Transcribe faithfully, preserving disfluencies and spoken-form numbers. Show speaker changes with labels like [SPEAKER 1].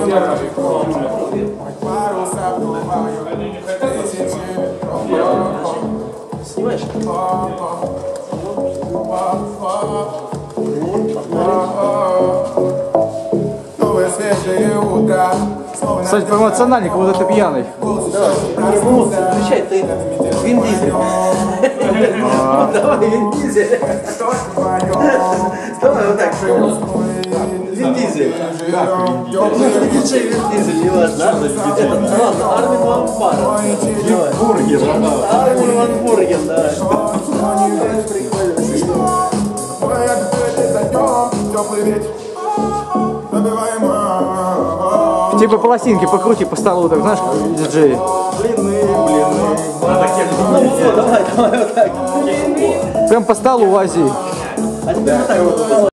[SPEAKER 1] Снимаешь?
[SPEAKER 2] Кстати, по-эмоциональней, как будто ты пьяный.
[SPEAKER 1] Давай, эмоции, включай, ты Вин Дизель. Давай, Вин Дизель. Давай вот так. Вин Дизель. Лучше Вин Дизель, не важно. Ладно, Армин Ван Бурген. Армин Ван Бурген, давай.
[SPEAKER 2] Типа пластинки покрути по столу, так знаешь, как диджей.
[SPEAKER 1] Блины, блины. Давай, давай вот так.
[SPEAKER 2] Прям по столу лази.
[SPEAKER 1] А теперь вот так вот.